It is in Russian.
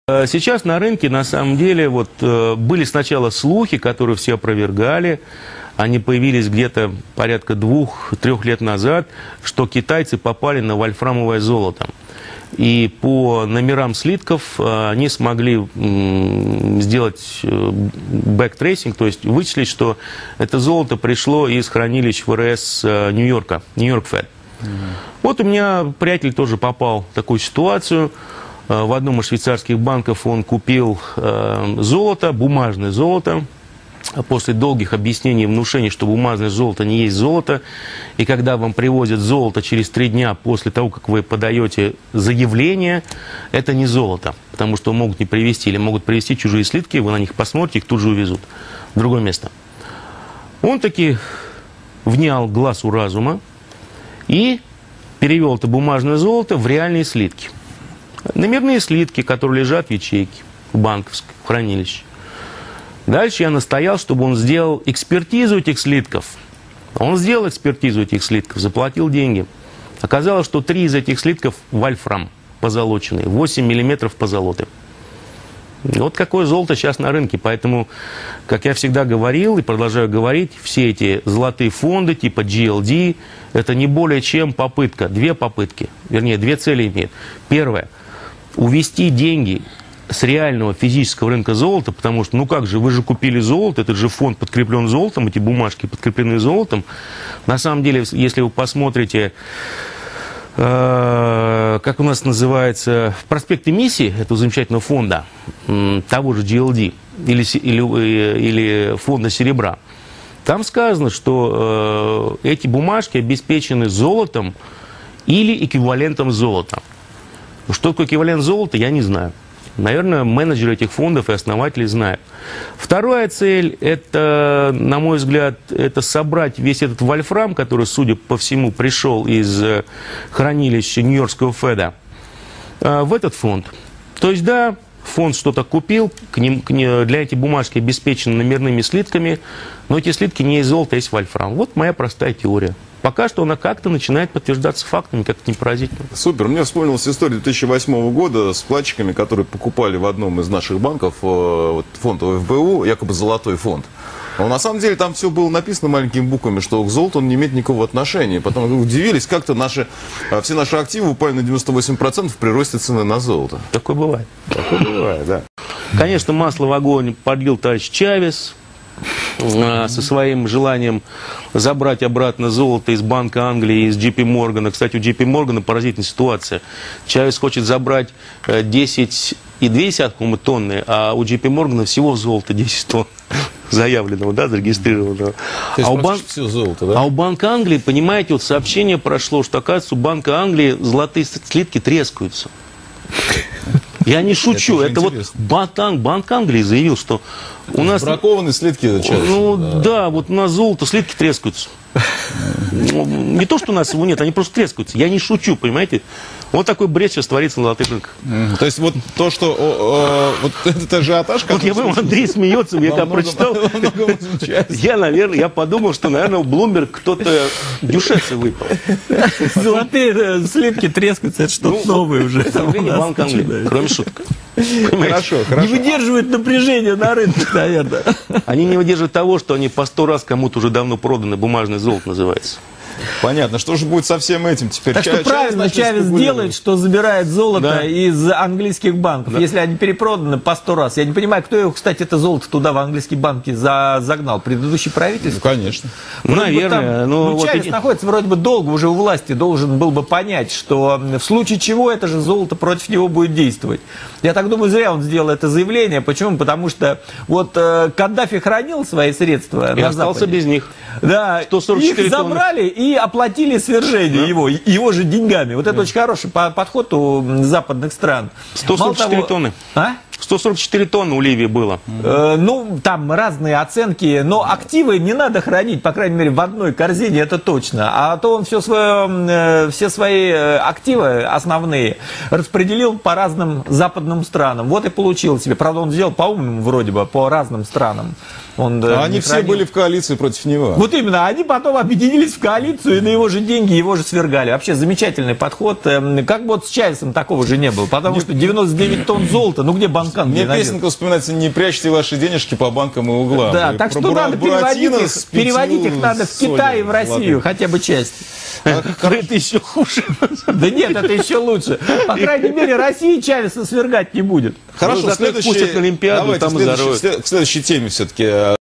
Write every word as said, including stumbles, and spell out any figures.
Сейчас на рынке, на самом деле, вот были сначала слухи, которые все опровергали. Они появились где-то порядка двух-трех лет назад, что китайцы попали на вольфрамовое золото. И по номерам слитков они смогли сделать бэктрейсинг, то есть вычислить, что это золото пришло из хранилищ ВРС Нью-Йорка, Нью-Йорк Фед. Mm-hmm. Вот у меня приятель тоже попал в такую ситуацию. В одном из швейцарских банков он купил золото, бумажное золото. После долгих объяснений и внушений, что бумажное золото не есть золото, и когда вам привозят золото через три дня после того, как вы подаете заявление, это не золото, потому что могут не привезти, или могут привезти чужие слитки, вы на них посмотрите, их тут же увезут в другое место. Он таки внял глазу разума и перевел это бумажное золото в реальные слитки. Номерные слитки, которые лежат в ячейке, в банковской, в хранилище. Дальше я настоял, чтобы он сделал экспертизу этих слитков. Он сделал экспертизу этих слитков, заплатил деньги. Оказалось, что три из этих слитков вольфрам позолоченные, восемь миллиметров позолоты. Вот какое золото сейчас на рынке. Поэтому, как я всегда говорил и продолжаю говорить, все эти золотые фонды типа джи эл ди, это не более чем попытка, две попытки, вернее, две цели имеют. Первое. Увести деньги с реального физического рынка золота, потому что, ну как же, вы же купили золото, этот же фонд подкреплен золотом, эти бумажки подкреплены золотом. На самом деле, если вы посмотрите, э, как у нас называется, в проспекте эмиссии этого замечательного фонда, э, того же джи эл ди или, или, или фонда серебра, там сказано, что э, эти бумажки обеспечены золотом или эквивалентом золота. Что такое эквивалент золота, я не знаю. Наверное, менеджеры этих фондов и основатели знают. Вторая цель, это, на мой взгляд, это собрать весь этот вольфрам, который, судя по всему, пришел из хранилища Нью-Йоркского Феда, в этот фонд. То есть, да, фонд что-то купил, к ним, к ним, для этих бумажки обеспечены номерными слитками, но эти слитки не из золота, а из вольфрама. Вот моя простая теория. Пока что она как-то начинает подтверждаться фактами, как-то неpoразительно. Супер. Мне вспомнилась история две тысячи восьмого года с вкладчиками, которые покупали в одном из наших банков вот, фонд о эф бэ у, якобы золотой фонд. Но на самом деле там все было написано маленькими буквами, что к золоту он не имеет никакого отношения. Потом удивились, как-то наши, все наши активы упали на девяносто восемь процентов при росте цены на золото. Такое бывает. Такое бывает, да. Конечно, масло в огонь подлил товарищ Чавес со своим желанием забрать обратно золото из Банка Англии, из джей пи Моргана. Кстати, у джей пи Моргана поразительная ситуация. Чавес хочет забрать десять и две десятых тонны, а у джей пи Моргана всего золота десять тонн заявленного, да, зарегистрированного. А у, бан... все золото, да? а у Банка Англии, понимаете, вот сообщение прошло, что, оказывается, у Банка Англии золотые слитки трескаются. Я не шучу, это, это вот Банк, Банк Англии заявил, что у нас... Бракованные слитки. Ну да. да, вот у нас золото, слитки трескаются. Не то, что у нас его нет, они просто трескаются. Я не шучу, понимаете? Вот такой бред сейчас творится на золотых рынках. То есть вот то, что... О, о, вот этот ажиотаж... Вот я понимаю, Андрей смеется, я когда прочитал, я, наверное, я подумал, что, наверное, у Bloomberg кто-то дюшесы выпал. Золотые слитки трескаются, это что-то новое уже. Это Банк Англии, кроме шуток. Хорошо, хорошо. Не выдерживает напряжения на рынке, наверное. Они не выдерживают того, что они по сто раз кому-то уже давно проданы, бумажное золото называется. Понятно. Что же будет со всем этим теперь? Так что правильно Чавес делает, что забирает золото да. из английских банков, да. если они перепроданы по сто раз. Я не понимаю, кто его, кстати, это золото туда в английские банки за, загнал? Предыдущий правительство? Ну, конечно. Вроде Наверное. Там, ну, ну, Чавес вот находится вроде бы долго уже у власти, должен был бы понять, что в случае чего это же золото против него будет действовать. Я так думаю, зря он сделал это заявление. Почему? Потому что вот э, Каддафи хранил свои средства и на остался Западе. без них. Да, сто сорок четыре их забрали и оплатили свержение да. его, его же деньгами. Вот это да. очень хороший подход у западных стран. сто сорок четыре тонны. А? сто сорок четыре тонны у Ливии было. Э, ну, там разные оценки, но активы не надо хранить, по крайней мере, в одной корзине, это точно. А то он все, свое, э, все свои активы основные распределил по разным западным странам. Вот и получил себе. Правда, он сделал по-умному вроде бы, по разным странам. Он, А э, они все хранил. были в коалиции против него. Вот именно, они потом объединились в коалицию и на его же деньги его же свергали. Вообще замечательный подход. Эм, Как вот с Чавесом такого же не было. Потому что девяносто девять тонн золота, ну где Банкан? Мне где найдет? песенка вспоминается: не прячьте ваши денежки по банкам и углам. Да, И так про что Бура- надо переводить Буратино их, с переводить пятью их надо в солями Китай и в Россию, золотыми. хотя бы часть. Это еще хуже. Да нет, это еще лучше. По крайней мере, Россия Чавеса свергать не будет. Хорошо, Ну, зато их следующий- пустят на Олимпиаду, давайте там и следующий- зароют. след- к следующей теме все-таки.